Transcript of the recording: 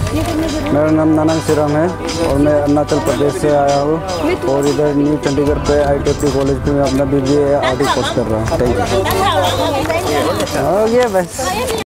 मेरा नाम नानंग सिराम है और मैं अरुणाचल प्रदेश से आया हूँ और इधर न्यू चंडीगढ़ पे ITFT कॉलेज पे मैं अपना BBA आर्ट कोर्स कर रहा हूँ। Thank you. हो गया बस।